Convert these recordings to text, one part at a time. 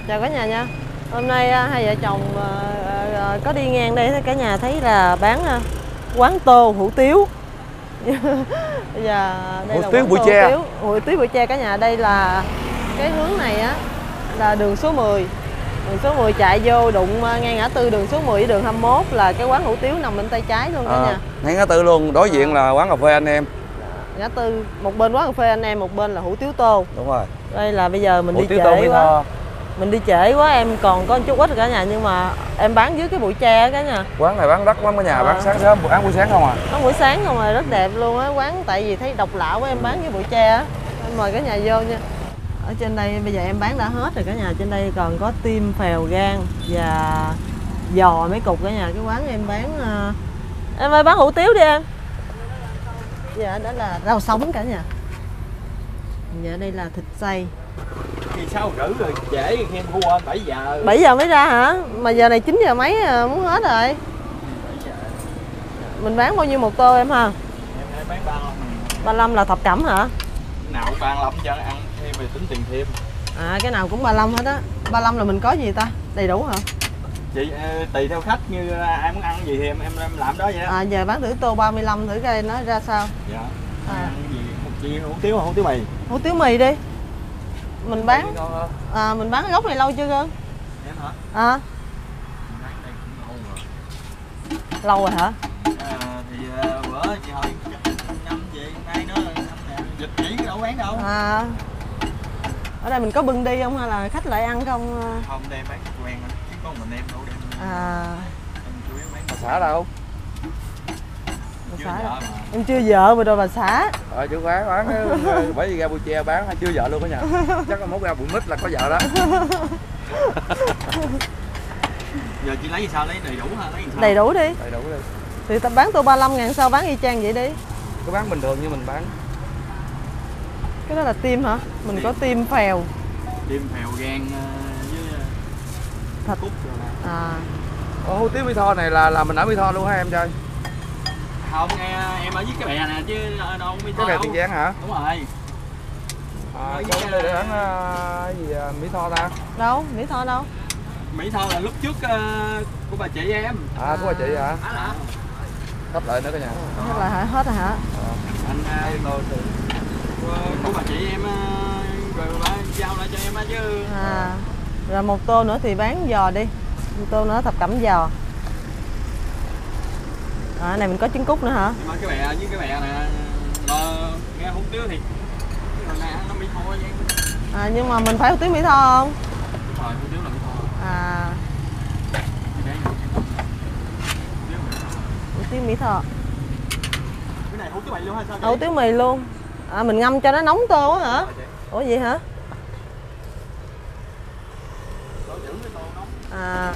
Chào cả nhà nha. Hôm nay hai vợ chồng có đi ngang đây cả nhà thấy là bán quán tô hủ tiếu. Bây giờ đây hủ là tiếu quán Bụi tô Tre. hủ tiếu Bụi Tre cả nhà. Đây là cái hướng này á là đường số 10. Đường số 10 chạy vô đụng ngay ngã tư đường số 10 với đường 21 là cái quán hủ tiếu nằm bên tay trái luôn cả nhà. Ngay ngã tư luôn, đối diện là quán cà phê anh em. Ngã tư, một bên quán cà phê anh em, một bên là hủ tiếu tô. Đúng rồi. Đây là bây giờ mình hủ đi tiếu trễ tô Mỹ quá. Tho. Mình đi trễ quá, em còn có một chút ít cả nhà, nhưng mà em bán dưới cái bụi tre cả nhà. Quán này bán đắt lắm cả nhà, bán sáng sớm, bán buổi sáng không à. Bán buổi sáng không à, rất đẹp luôn á quán, tại vì thấy độc lạ quá em bán với bụi tre á. Em mời cả nhà vô nha. Ở trên đây bây giờ em bán đã hết rồi cả nhà, trên đây còn có tim, phèo, gan và giò mấy cục cả nhà. Cái quán em bán em ơi bán hủ tiếu đi em. Dạ đó là rau sống cả nhà. Dạ đây là thịt xay. Thì 6 rưỡi rồi trễ khi em mua 7 giờ. 7 giờ mới ra hả? Mà giờ này 9 giờ mấy muốn hết rồi. Mình bán bao nhiêu một tô em ha? Em bán 35. 35 là thập cẩm hả? Nào 35 cho ăn thêm rồi tính tiền thêm. À cái nào cũng 35 hết á. 35 là mình có gì ta? Đầy đủ hả? Chị tùy theo khách, như ai muốn ăn gì thì em làm đó vậy đó. À giờ bán thử tô 35 thử coi nó ra sao. Dạ. À. Ăn gì một chi hủ tiếu, hủ tiếu mì. Hủ tiếu mì đi. Mình bán mình bán cái gốc này lâu chưa cơ? Em hả? À. Bán đây cũng lâu rồi. Lâu rồi hả? Thì bữa chị hỏi năm chị nay nó dịch chỉ đâu bán đâu. À. Ở đây mình có bưng đi không hay là khách lại ăn không? Không, đem bán quen rồi, chứ có mình em đâu đem. À. Em chủ yếu bán. Bà xã đâu? Bà xã đâu? Em chưa vợ rồi bà xã. Chủ bán bởi vì ra Bụi Tre bán chưa vợ luôn cả nhà. Chắc là mốt ra Bụi Mít là có vợ đó. Giờ chị lấy gì sao, lấy đầy đủ hả? Lấy gì sao? Đầy đủ đi. Đầy đủ đi. Thì ta bán tô 35.000 sao bán y chang vậy đi. Cứ bán bình thường như mình bán. Cái đó là tim hả? Mình có tim phèo. Tim, phèo, gan với thịt cút rồi nè. À. Hủ tiếu Mỹ Tho này là mình ở Mỹ Tho luôn hả em chơi? Không, em ở dưới cái bè nè chứ đâu Mỹ Tho. Cái bè Tiền Giang hả? Đúng rồi. Chỗ đây để bán gì Mỹ Tho ta? Đâu? Mỹ Tho đâu? Mỹ Tho là lúc trước của bà chị em. Của bà chị hả? Hết lại nữa cả nhà. Hết là hết rồi hả? Anh của bà chị em rồi bà giao lại cho em á chứ. À. Rồi một tô nữa thì bán giò đi. Một tô nữa thập cẩm giò. À này mình có trứng cút nữa hả? Nhưng mà cái bè với cái bè nè nghe hủ tiếu thì nè nó Mỹ Tho vậy. À nhưng mà mình phải hủ tiếu Mỹ Tho không? Đúng rồi, hủ tiếu là Mỹ Tho. À. Hủ tiếu Mỹ Tho. Cái này hủ tiếu mì luôn hay sao? Hủ tiếu mì luôn. À mình ngâm cho nó nóng tô á hả? Ủa vậy hả? À.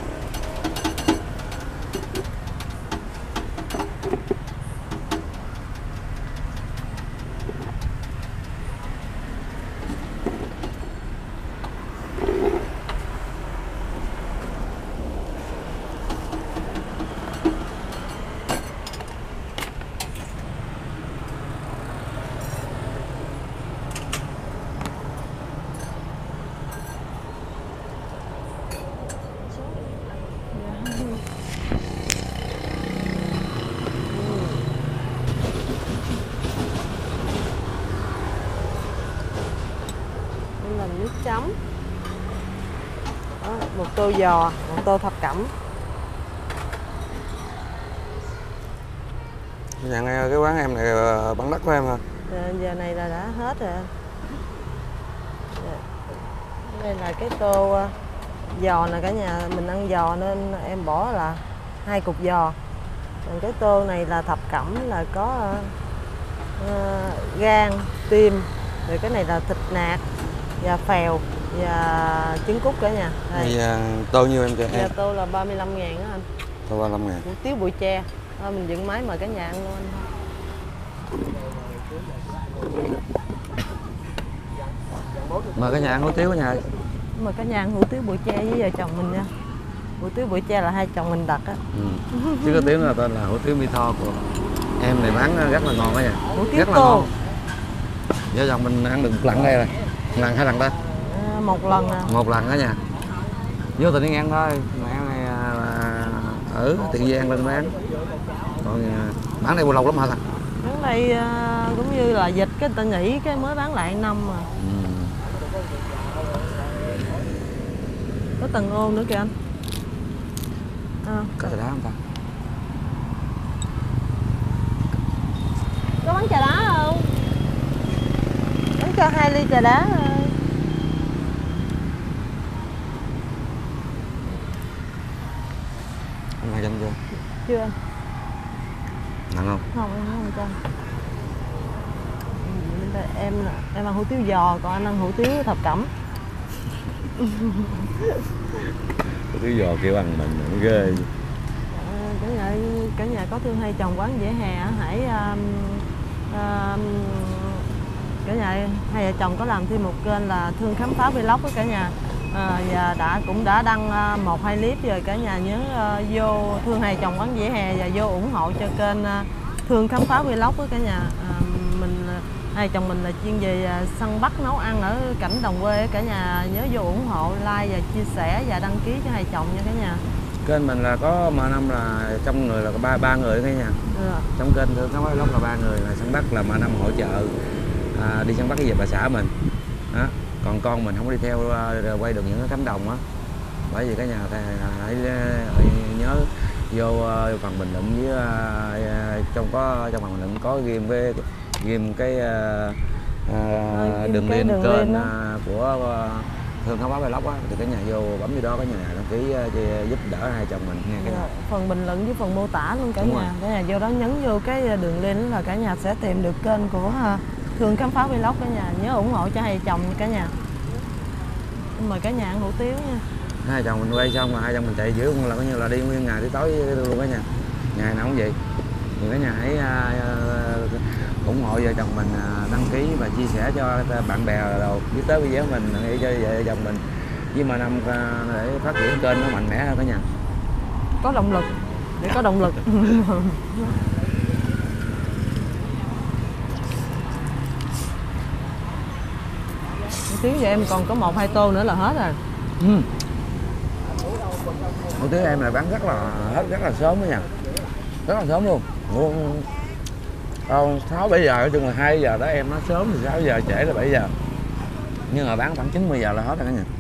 Đây là nước chấm. Đó, một tô giò, một tô thập cẩm. Nhà nghe cái quán em này bán đắt của em hả? Giờ này là đã hết rồi. Đây là cái tô giò nè cả nhà, mình ăn giò nên em bỏ là 2 cục giò. Còn cái tô này là thập cẩm là có gan, tim, rồi cái này là thịt nạc và phèo và trứng cút cả nhà. Đây tô nhiêu em cho em? Tô là 35.000 đó anh. Tô 35.000. Hủ tiếu Bụi Tre. Thôi mình dựng máy mời cả nhà ăn luôn anh thôi. Mời cả nhà ăn hủ tiếu cả nhà. Mời cả nhà ăn hủ tiếu Bụi Tre với vợ chồng mình nha. Hủ tiếu Bụi Tre là hai chồng mình đặt á. Chứ có tiếng là tên là hủ tiếu Mỹ Tho của em này bán rất là ngon cả nhà. Hủ tiếu rất là tô. ngon. Vợ chồng mình ăn được một lần đây rồi. Lần hai lần ta? Một lần nè. Một lần đó nha. vô tình đi ngang thôi, mà em này ở Tiền Giang lên bán. Còn bán đây bao lâu lắm hả ta? Bán đây cũng như là dịch cái ta nghỉ cái mới bán lại năm mà. Có tầng ôn nữa kìa anh. Có trà đá không ta? Có bán trà đá không? Bán cho 2 ly trà đá thôi. Anh 200 chưa? Chưa anh? Nặng không? Không, em không cho. Em ăn hủ tiếu giò, còn anh ăn hủ tiếu thập cẩm. Hủ tiếu giò kêu ăn mình ghê. Cả nhà có thương hai chồng quán vỉa hè hãy cả nhà hai vợ chồng có làm thêm một kênh là Thương Khám Phá Vlog với cả nhà. Và cũng đã đăng 1-2 clip rồi, cả nhà nhớ vô Thương hai chồng quán vỉa hè và vô ủng hộ cho kênh Thương Khám Phá Vlog với cả nhà. Hai chồng mình là chuyên về săn bắt nấu ăn ở cảnh đồng quê, cả nhà nhớ vô ủng hộ, like và chia sẻ và đăng ký cho hai chồng nha cả nhà. Kênh mình là có M5 là trong người là ba người cả nhà. Trong kênh Thương Khám Phá Vlog là 3 người là săn bắt, là M5 hỗ trợ đi săn bắt cái dịp bà xã mình đó. Còn con mình không có đi theo quay được những cái cánh đồng á, bởi vì cả nhà hãy nhớ vô phần bình luận với trong phần bình luận có ghim cái đường link kênh của Thương Khám Phá Vlog á, thì cả nhà vô bấm vô đó, cả nhà đăng ký giúp đỡ hai chồng mình nha cả nhà. Phần bình luận với phần mô tả luôn cả nhà. Cả nhà vô đó nhấn vô cái đường link là cả nhà sẽ tìm được kênh của Thương Khám Phá Vlog, cả nhà nhớ ủng hộ cho hai chồng nha cả nhà. Mời cả nhà ăn hủ tiếu nha. Hai chồng mình quay xong rồi hai chồng mình chạy giữa là coi như là đi nguyên ngày tới tối luôn cả nhà. Ngày nào cũng vậy. Thì cả nhà hãy ủng hộ vợ chồng mình, đăng ký và chia sẻ cho bạn bè đồ biết tới video mình, để cho vợ chồng mình với M5 để phát triển kênh nó mạnh mẽ hơn cả nhà. Có động lực, để có động lực. Tiếng giờ em còn có 1-2 tô nữa là hết rồi. Hủ tiếu em là bán rất là sớm đó nha, rất là sớm luôn. 6-7 giờ, nói chung là 2 giờ đó em nó sớm thì 6 giờ, trễ là 7 giờ. Nhưng mà bán khoảng 90 giờ là hết rồi cả nhà.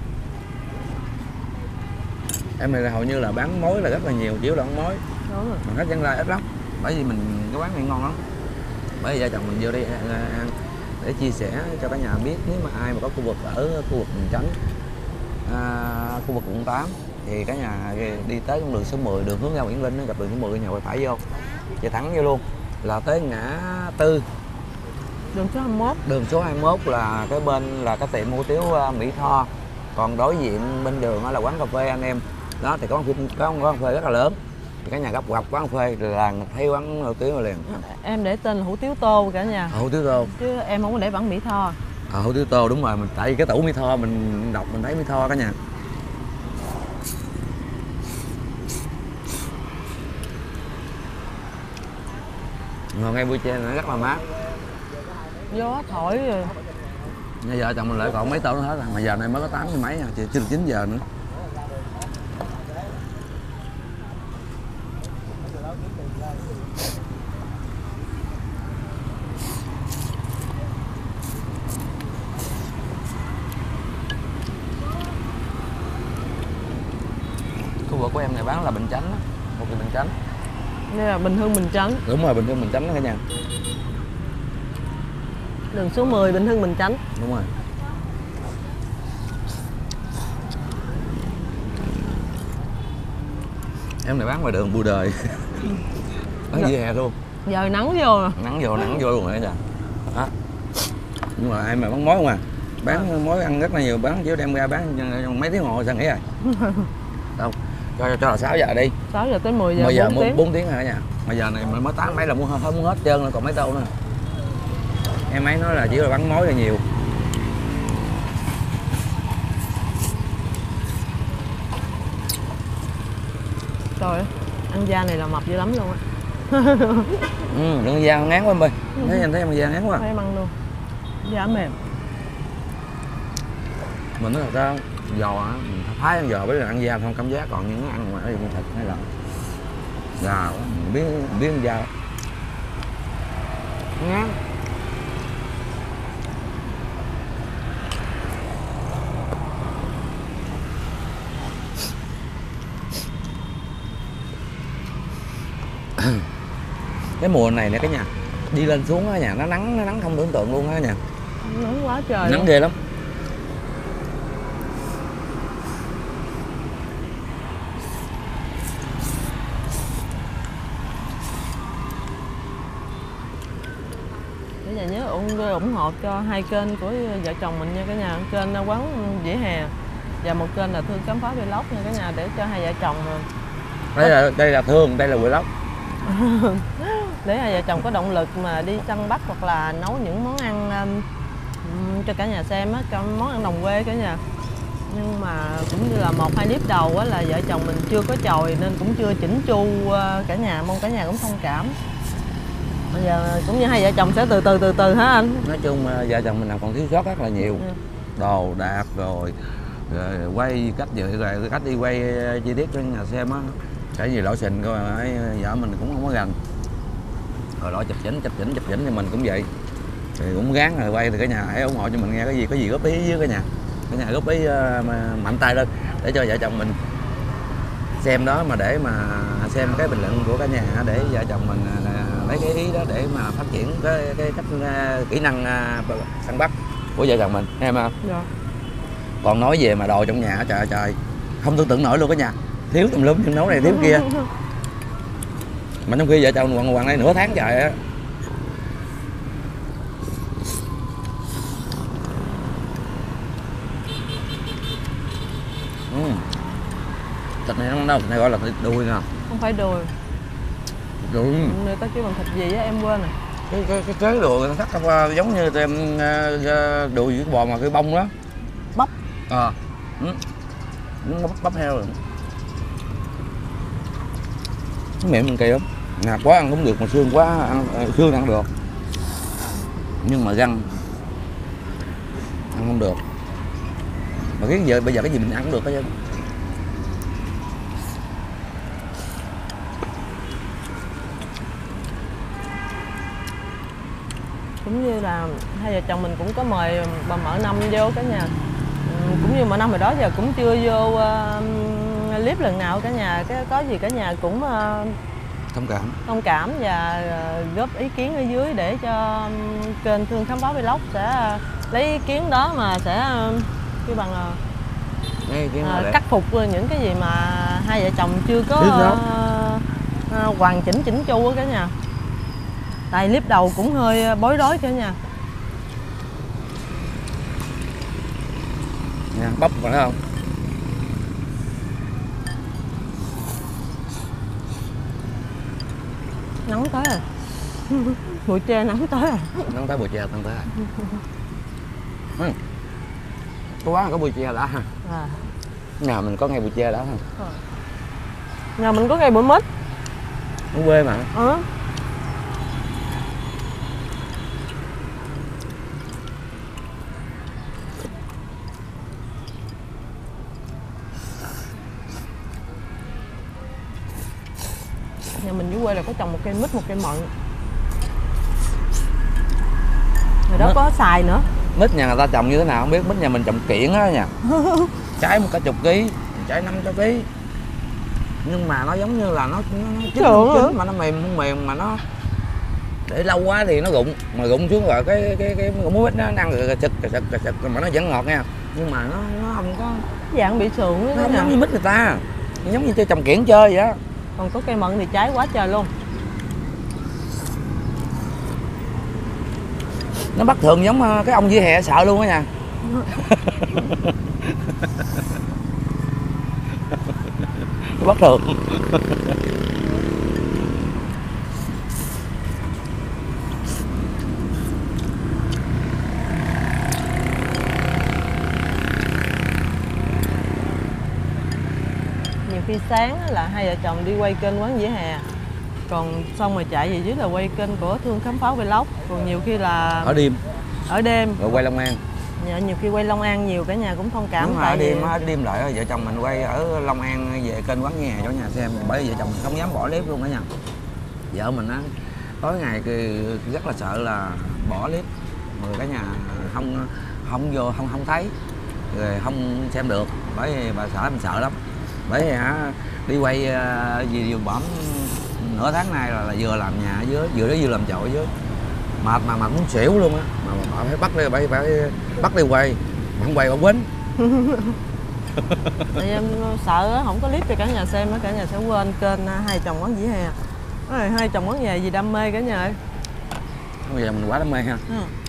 Em này là hầu như là bán mối là rất là nhiều, chỉ là ăn mối. Đúng rồi. Mà khách vãng lai ít lắm. Bởi vì mình cái quán này ngon lắm. Bởi vì vợ chồng mình vô đây ăn để chia sẻ cho cả nhà biết, nếu mà ai mà có khu vực ở khu vực Bình Chánh, khu vực quận 8 thì cả nhà đi tới con đường số 10, đường hướng ra Nguyễn Linh, gặp đường số 10 nhà quay phải vô, chạy thẳng vô luôn là tới ngã tư. Đường số 21. Đường số 21 là cái bên là cái tiệm hủ tiếu Mỹ Tho. Còn đối diện bên đường là quán cà phê anh em. Đó thì có quán cà phê rất là lớn. Thì cả nhà gặp quán cà phê là thấy quán hủ tiếu liền. Em để tên là hủ tiếu Tô cả nhà. Hủ tiếu Tô. Chứ em không có để bản Mỹ Tho. Hủ tiếu Tô đúng rồi, mình tại vì cái tủ Mỹ Tho mình đọc mình thấy Mỹ Tho cả nhà. Ngồi ngay buổi trưa nó rất là mát. Gió thổi rồi. Bây giờ chồng mình lại còn mấy tô nữa hết rồi, mà giờ này mới có 8 giờ mấy, chưa được 9 giờ nữa. Khu vực của em này bán là Bình Chánh đó, một cái Bình Chánh. Đây là Bình Hưng Bình Chánh. Đúng rồi, Bình Hưng Bình Chánh đó cả nhà. Đường số 10 Bình Hưng Bình Chánh. Đúng rồi. Em này bán ngoài đường Bùi Đời. Bán vỉa hè luôn. Giờ nắng vô rồi. Nắng vô luôn rồi đó. Đó. Nhưng mà em mà bán mối không à. Bán mối ăn rất là nhiều, bán chỉ đem ra bán mấy tiếng hồ sao nghĩ rồi. Đâu. Cho là 6 giờ đi. 6 giờ tới 10 giờ. 10 giờ 4 tiếng rồi cả nhà. Mà giờ này mới 8 mấy là muốn hết trơn rồi, còn mấy tô nữa. Em ấy nói là chỉ là bán mối là nhiều. Trời ơi, ăn da này là mập dữ lắm luôn á. Đừng da ngán quá em ơi. Thấy em da ngán quá. Thấy em ăn luôn. Da mềm. Mình nói thật sao? giò á, mình thái ăn giò với ăn da không cảm giác, còn những cái ăn ngoài thì thịt hay là gà mình biết ăn da ngán. Cái mùa này nè cái nhà đi lên xuống á nhà, nó nắng không tưởng tượng luôn á nhà, nắng quá trời, nắng ghê lắm. Cả nhà nhớ ủng hộ cho hai kênh của vợ chồng mình nha cả nhà, kênh Quán Vỉa Hè và một kênh là Thương Khám Phá Vlog nha cả nhà, để cho hai vợ chồng đây là Thương, đây là Vlog. để hai vợ chồng có động lực mà đi săn bắt hoặc là nấu những món ăn cho cả nhà xem á, cho món ăn đồng quê cả nhà. Nhưng mà cũng như là 1-2 clip đầu á là vợ chồng mình chưa có chồi nên cũng chưa chỉnh chu cả nhà, mong cả nhà cũng thông cảm. Bây giờ cũng như hai vợ chồng sẽ từ từ hả anh? Nói chung vợ chồng mình làm còn thiếu sót rất là nhiều. Đồ đạc rồi quay cách đi quay chi tiết cho nhà xem á, cái gì lỗi xình coi vợ mình cũng không có gần. Rồi đó chụp chỉnh thì mình cũng vậy, thì cũng gắng rồi quay, thì cả nhà hãy ủng hộ cho mình nghe, có gì góp ý với cả nhà góp ý mạnh tay lên để cho vợ chồng mình xem đó, mà để mà xem cái bình luận của cả nhà để vợ chồng mình lấy cái ý đó để mà phát triển cái cách kỹ năng săn bắt của vợ chồng mình em không? Dạ. Còn nói về mà đồ trong nhà trời không tưởng tượng nổi luôn cả nhà, thiếu tùm lum, nấu này thiếu kia, mà trong khi vợ chồng quằn đây nửa tháng trời á. Thịt này nó đâu, thịt này gọi là thịt đùi nè. Không phải đùi. Đùi. Người ta kêu bằng thịt gì á em quên rồi. Cái chế đùi người ta thắt giống như em đùi với bò mà cái bông đó. Bắp. Bắp heo rồi. Cái miệng mình kỳ lắm. Nạc quá ăn cũng được, mà xương quá xương ăn được. Nhưng mà răng ăn không được. Mà bây giờ cái gì mình ăn cũng được hết trơn. Cũng như là hai vợ chồng mình cũng có mời bà Mợ Năm vô cả nhà. Cũng như Mợ Năm hồi đó giờ cũng chưa vô clip lần nào cả nhà, có gì cả nhà cũng thông cảm và góp ý kiến ở dưới để cho kênh Thương Khám Phá Vlog sẽ lấy ý kiến đó mà sẽ kêu bằng khắc phục những cái gì mà hai vợ chồng chưa có hoàn chỉnh chu cả nhà. Tại clip đầu cũng hơi bối rối cả nhà. Nha, bắp phải không? Nắng tới rồi. Bụi tre nắng tới rồi. Nắng tới bụi tre, nắng tới rồi. Có quán có bụi tre đã ha. Nhà mình có ngay bụi tre đã ha. Nhà mình có ngay bụi mít. Ở quê mà. Nhà mình dưới quê là có trồng một cây mít, một cây mận. Rồi đó có xài nữa. Mít nhà người ta trồng như thế nào không biết, mít nhà mình trồng kiển á nha. Trái 10 kg, trái 500 kg. Nhưng mà nó giống như là nó chín mà nó mềm không mềm, mà nó để lâu quá thì nó rụng, mà rụng xuống rồi cái muối mít nó ăn rồi sực mà nó vẫn ngọt nha, nhưng mà nó không có dạng bị sượng đó, nó không giống như mít người ta, giống như chơi trồng kiển chơi vậy đó. Còn có cây mận thì trái quá trời luôn. Nó bất thường giống cái ông vỉa hè sợ luôn á nha. Nó bất thường. Nhiều khi sáng là hai vợ chồng đi quay kênh Quán Vỉa Hè, còn xong rồi chạy về dưới là quay kênh của Thương Khám Phá Vlog. Còn nhiều khi là Ở đêm rồi quay Long An. Dạ, nhiều khi quay Long An nhiều cả nhà cũng thông cảm. Đúng tại rồi, vì đêm lại vợ chồng mình quay ở Long An về kênh Quán Nhà cho nhà xem, bởi vì vợ chồng mình không dám bỏ clip luôn cả nhà. Vợ mình á tối ngày rất là sợ là bỏ clip người cả nhà không thấy rồi không xem được, bởi vì bà xã mình sợ lắm. Bởi vì đi quay gì điều bẩm nửa tháng nay là vừa làm nhà ở dưới, vừa làm chậu ở dưới, mệt mà muốn xỉu luôn á, mà bà phải bắt đi quay, mà không quay bà quýnh. tại em sợ không có clip cho cả nhà xem á, cả nhà sẽ quên kênh Hai Chồng Quán Vỉa Hè. Hai Chồng Quán Nhà gì đam mê cả nhà ơi. Bây giờ mình quá đam mê ha.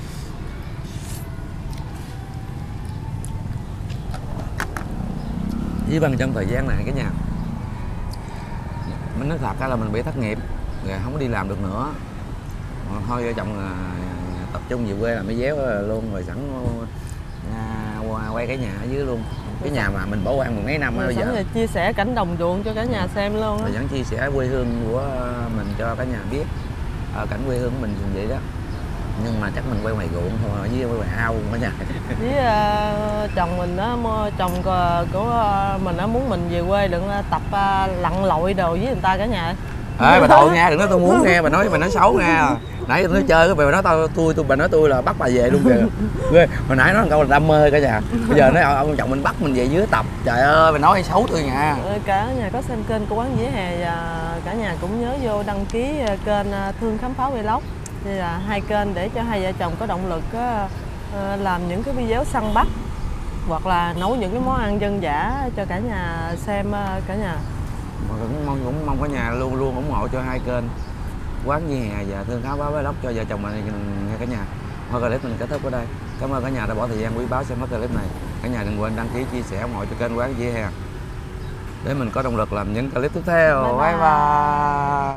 Với bằng trong thời gian này cả nhà, mình nói thật là mình bị thất nghiệp rồi, không có đi làm được nữa. Thôi vợ chồng tập trung về quê làm mấy déo luôn, rồi sẵn quay cái nhà ở dưới luôn, cái nhà mà mình bỏ hoang mười mấy năm bây giờ. Chia sẻ cảnh đồng ruộng cho cả nhà xem luôn á. Rồi vẫn chia sẻ quê hương của mình cho cả nhà biết, cảnh quê hương của mình vậy đó. Nhưng mà chắc mình quay ngoài ruộng thôi, với quay ngoài ao cả nhà. Với chồng mình á, chồng của mình á muốn mình về quê đừng tập lặn lội đồ với người ta cả nhà. Ê bà tội nha, đừng nói tôi muốn nghe, bà nói xấu nha. Nãy tôi nói chơi bà nói bà nói tôi là bắt bà về luôn kìa. Hồi nãy nói một câu là đam mê cả nhà. Bây giờ nói ông chồng mình bắt mình về dưới tập. Trời ơi, bà nói xấu tôi nha. Cả nhà có xem kênh của Quán Vỉa Hè và cả nhà cũng nhớ vô đăng ký kênh Thương Khám Phá Vlog. Đây là hai kênh để cho hai vợ chồng có động lực làm những cái video săn bắt hoặc là nấu những cái món ăn dân dã cho cả nhà xem cả nhà. Cũng mong cả nhà luôn luôn ủng hộ cho hai kênh Quán Vỉa Hè và Thương Khám Phá Vlog cho vợ chồng mình nghe cả nhà. Thôi clip mình kết thúc ở đây. Cảm ơn cả nhà đã bỏ thời gian quý báu xem hết clip này. Cả nhà đừng quên đăng ký, chia sẻ, ủng hộ cho kênh Quán Vỉa Hè để mình có động lực làm những clip tiếp theo. Bye bye.